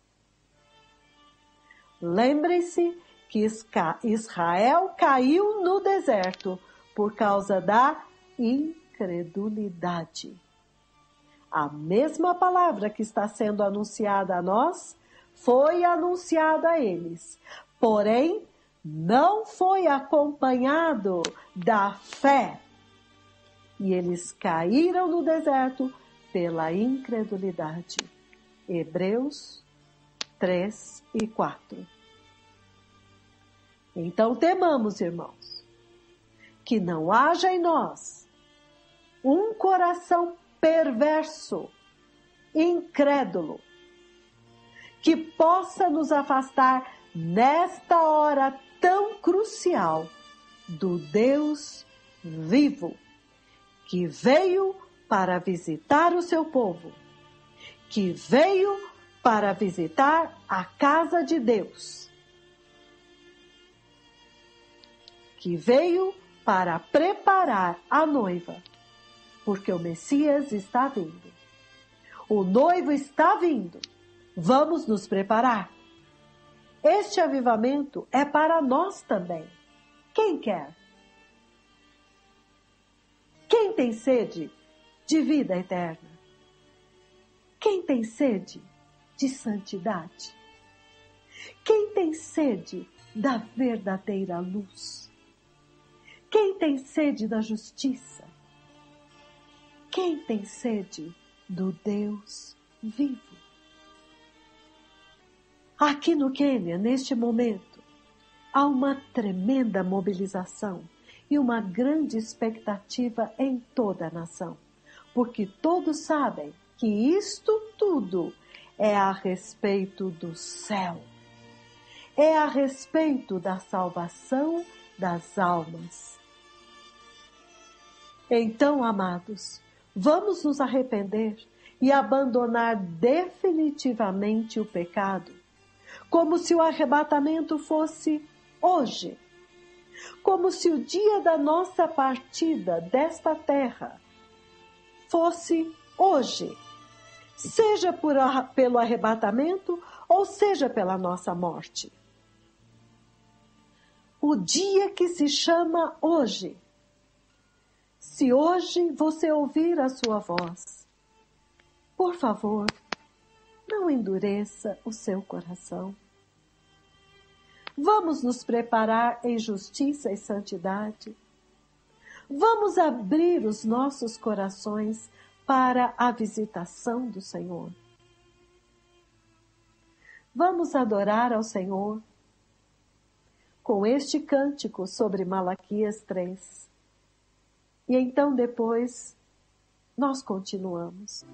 Lembre-se que Israel caiu no deserto por causa da incredulidade. A mesma palavra que está sendo anunciada a nós foi anunciada a eles, porém não foi acompanhado da fé. E eles caíram no deserto pela incredulidade. Hebreus 3 e 4. Então temamos, irmãos, que não haja em nós um coração perverso, incrédulo, que possa nos afastar nesta hora tão crucial do Deus vivo, que veio para visitar o seu povo, que veio para visitar a casa de Deus, que veio para preparar a noiva, porque o Messias está vindo. O noivo está vindo. Vamos nos preparar. Este avivamento é para nós também. Quem quer? Quem tem sede de vida eterna? Quem tem sede de santidade? Quem tem sede da verdadeira luz? Quem tem sede da justiça? Quem tem sede do Deus vivo? Aqui no Quênia, neste momento, há uma tremenda mobilização e uma grande expectativa em toda a nação, porque todos sabem que isto tudo é a respeito do céu, é a respeito da salvação das almas. Então, amados, vamos nos arrepender e abandonar definitivamente o pecado, como se o arrebatamento fosse hoje, como se o dia da nossa partida desta terra fosse hoje, seja pelo arrebatamento ou seja pela nossa morte. O dia que se chama hoje. Se hoje você ouvir a sua voz, por favor, não endureça o seu coração. Vamos nos preparar em justiça e santidade. Vamos abrir os nossos corações para a visitação do Senhor. Vamos adorar ao Senhor com este cântico sobre Malaquias 3. E então depois nós continuamos.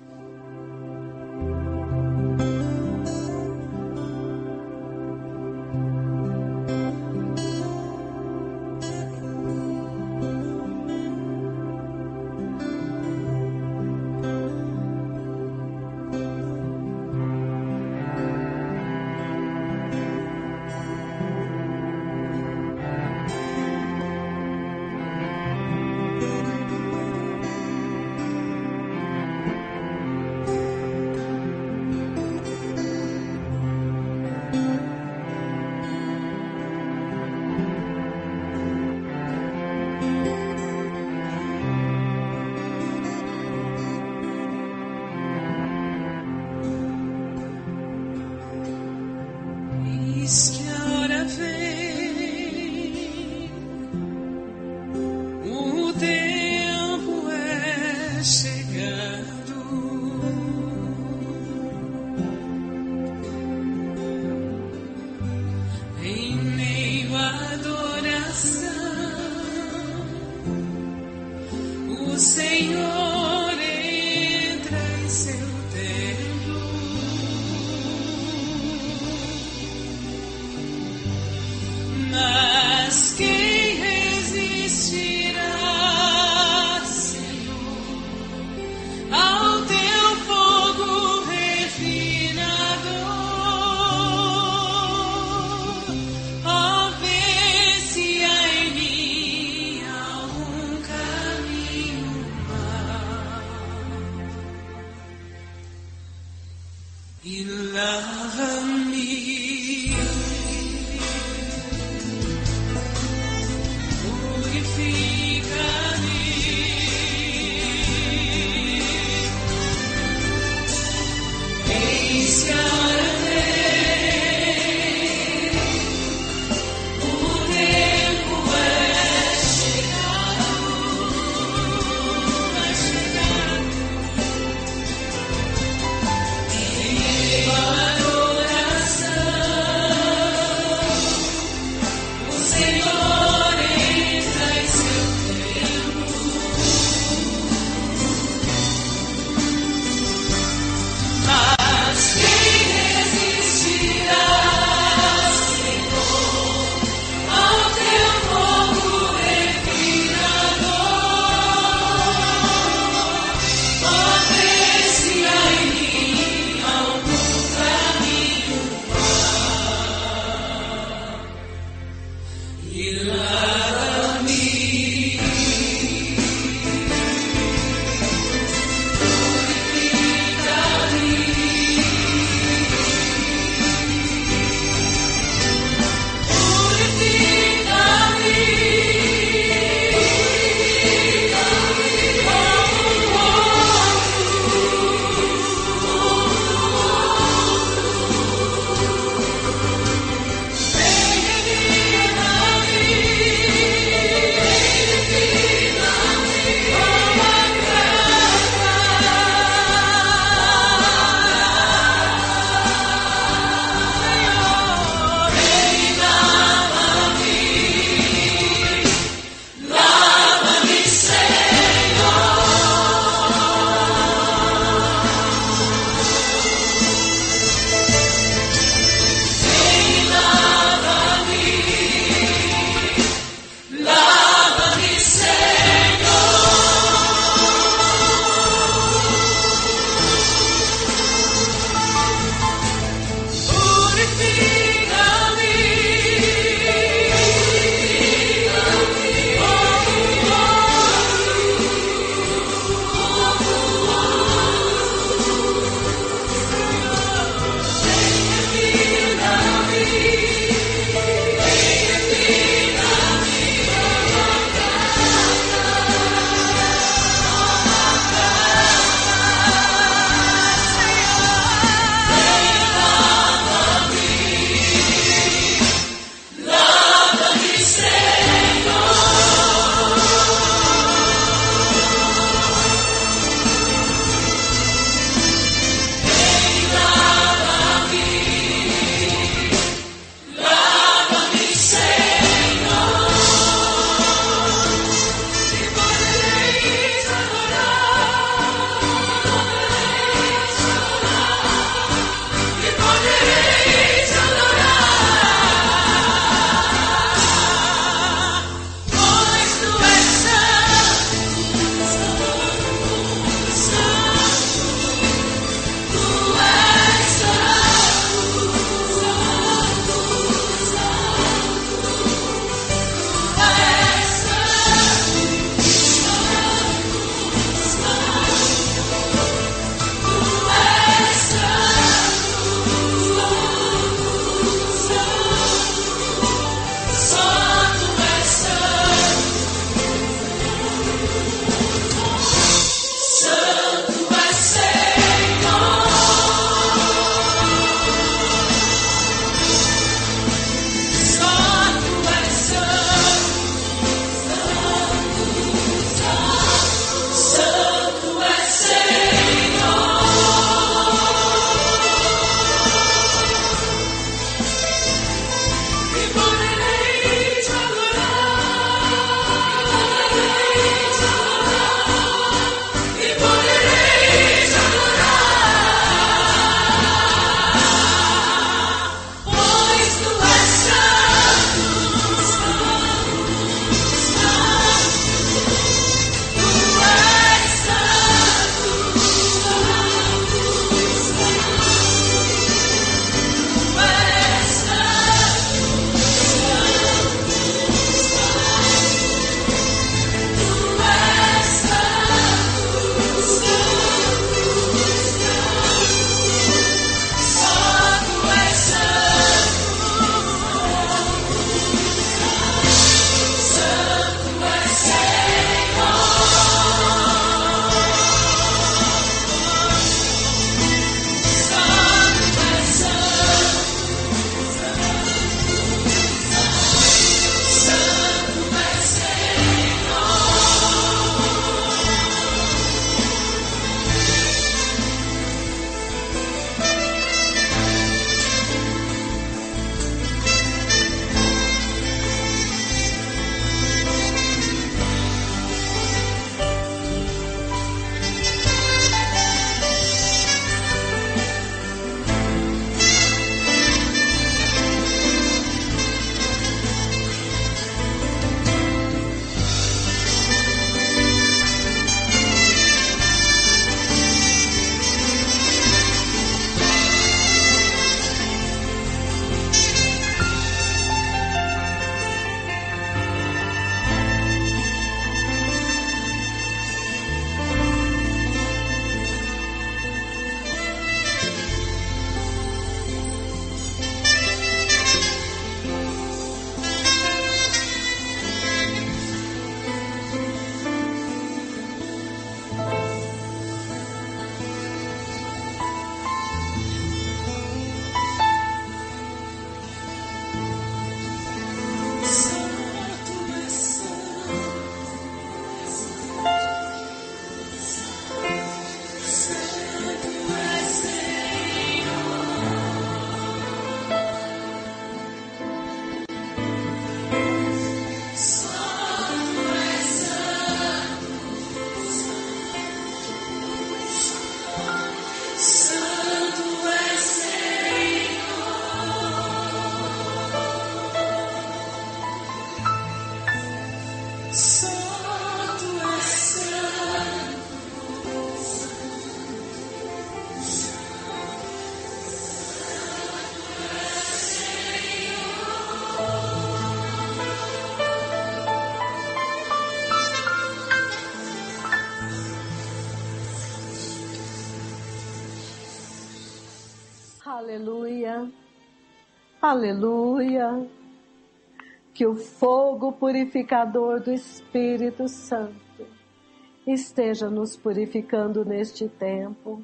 Aleluia. Aleluia. Que o fogo purificador do Espírito Santo esteja nos purificando neste tempo.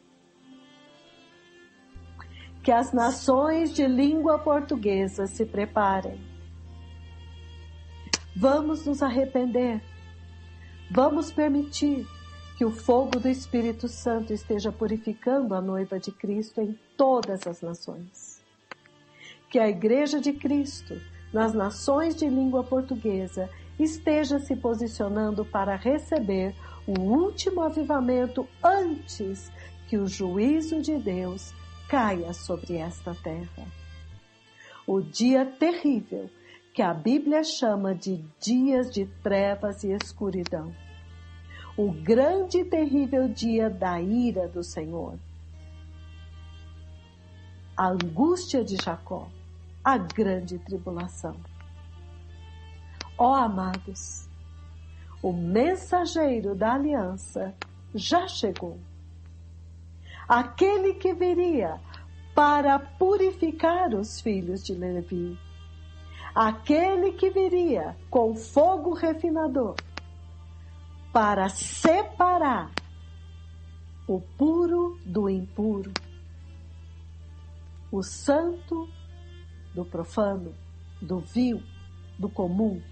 Que as nações de língua portuguesa se preparem. Vamos nos arrepender. Vamos permitir que o fogo do Espírito Santo esteja purificando a noiva de Cristo em todas as nações. Que a Igreja de Cristo, nas nações de língua portuguesa, esteja se posicionando para receber o último avivamento antes que o juízo de Deus caia sobre esta terra. O dia terrível que a Bíblia chama de dias de trevas e escuridão. O grande e terrível dia da ira do Senhor. A angústia de Jacó, a grande tribulação. Ó amados, o mensageiro da aliança já chegou. Aquele que viria para purificar os filhos de Levi. Aquele que viria com fogo refinador para separar o puro do impuro, o santo do profano, do vil, do comum.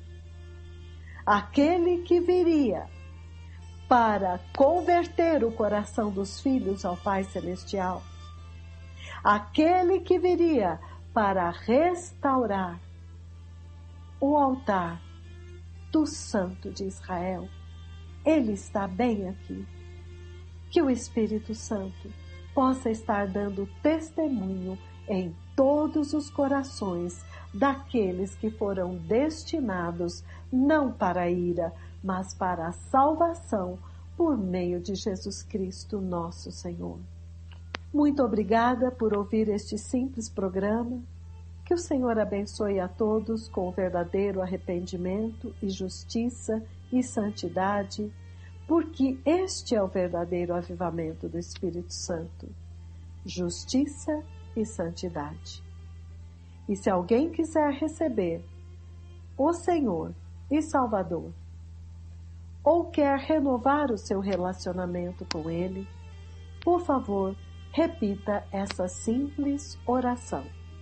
Aquele que viria para converter o coração dos filhos ao Pai Celestial. Aquele que viria para restaurar o altar do Santo de Israel. Ele está bem aqui. Que o Espírito Santo possa estar dando testemunho em todos os corações daqueles que foram destinados não para a ira, mas para a salvação por meio de Jesus Cristo, nosso Senhor. Muito obrigada por ouvir este simples programa. Que o Senhor abençoe a todos com o verdadeiro arrependimento e justiça e santidade, porque este é o verdadeiro avivamento do Espírito Santo. Justiça e santidade. E se alguém quiser receber o Senhor e Salvador, ou quer renovar o seu relacionamento com Ele, por favor, repita essa simples oração.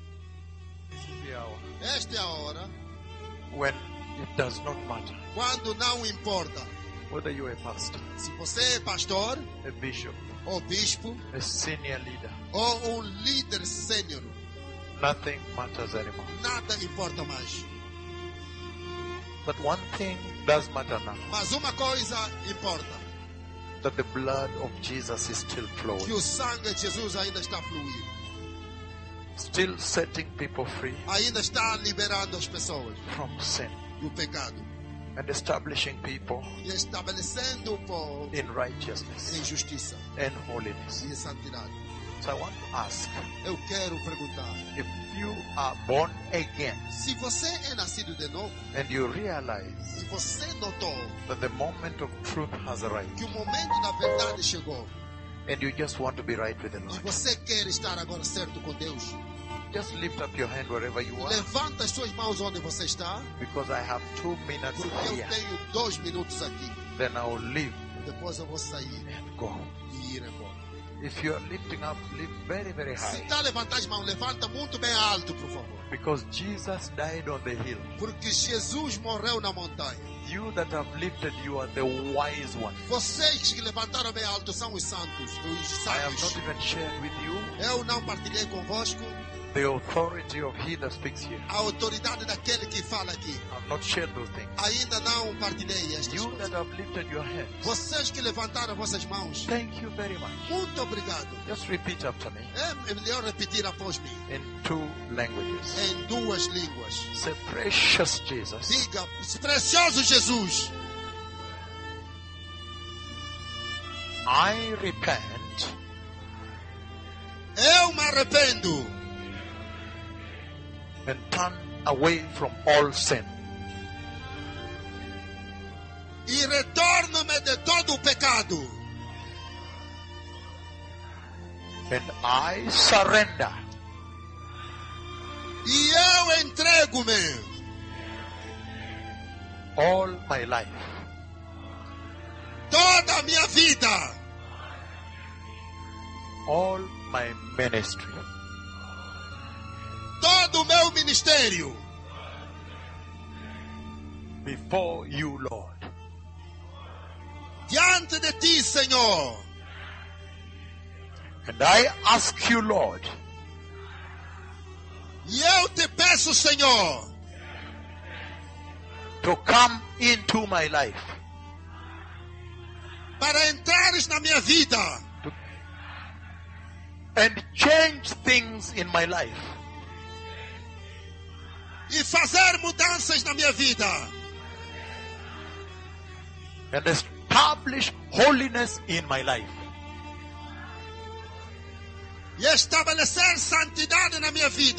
Esta é a hora when it does not matter quando não importa whether you are a pastor, se você é pastor a bishop, ou bispo a senior leader. ou um líder sênior. Nothing matters anymore. Nada importa mais. But one thing does matter now, Mas uma coisa importa, that the blood of Jesus is still que flowing, o sangue de Jesus ainda está fluindo, still setting people free ainda está liberando as pessoas from sin do pecado and establishing people e estabelecendo o povo in righteousness em justiça and holiness. e em santidade. So I want to ask, Eu quero perguntar, if you are born again se você é nascido de novo and you realize e você notou that the moment of truth has arrived que o momento da verdade chegou and you just want to be right with the e Lord, você quer estar agora certo com Deus, just lift up your hand wherever you are, levanta as suas mãos onde você está, because I have 2 minutes porque eu here. tenho 2 minutos aqui. Then I will leave Depois eu vou sair and go. e ir embora. If you are lifting up, lift very, very Se high. está levantando as mãos, levanta muito bem alto, por favor. Because Jesus died on the hill. Porque Jesus morreu na montanha. You that have lifted, you are the wise one. Vocês que levantaram bem alto são os santos, os I have sábios. not even shared with you Eu não partilhei convosco the authority of he that speaks here. a autoridade daquele que fala aqui. I have not shared those things. Ainda não partilhei estas You coisas. that have lifted your hands, Vocês que levantaram vossas mãos, thank you very much. muito obrigado. Just repeat after me É melhor repetir após mim, in 2 languages. em 2 línguas. Say, precious Jesus, Diga, precioso Jesus, I repent eu me arrependo and turn away from all sin. e retorno-me de todo o pecado. And I surrender E eu entrego-me all my life toda a minha vida, all my ministry todo o meu ministério before you, Lord. diante de ti, Senhor. And I ask you, Lord, E eu te peço, Senhor, to come into my life, para entrares na minha vida and change things in my life. e fazer mudanças na minha vida And establish holiness in my life. e estabelecer santidade na minha vida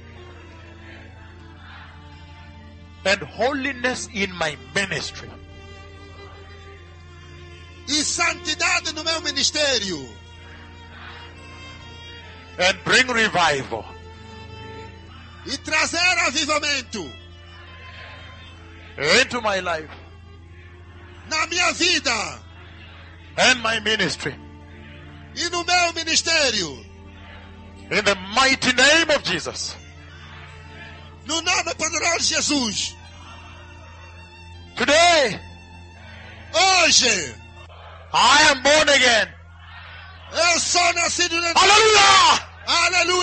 And holiness in my ministry. e santidade no meu ministério And bring revival e trazer avivamento into my life na minha vida and my ministry. e no meu ministério, In the mighty name of Jesus. no nome poderoso de Jesus. Today, Hoje I am born again. eu sou nascido de novo. Hallelujah! Aleluia!